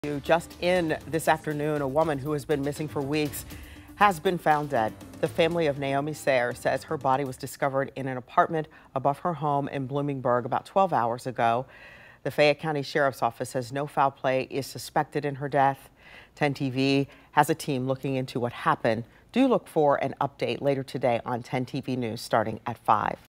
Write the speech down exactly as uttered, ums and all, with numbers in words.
Just in this afternoon, a woman who has been missing for weeks has been found dead. The family of Naomi Sayre says her body was discovered in an apartment above her home in Bloomingburg about twelve hours ago. The Fayette County Sheriff's Office says no foul play is suspected in her death. ten T V has a team looking into what happened. Do look for an update later today on ten T V News starting at five.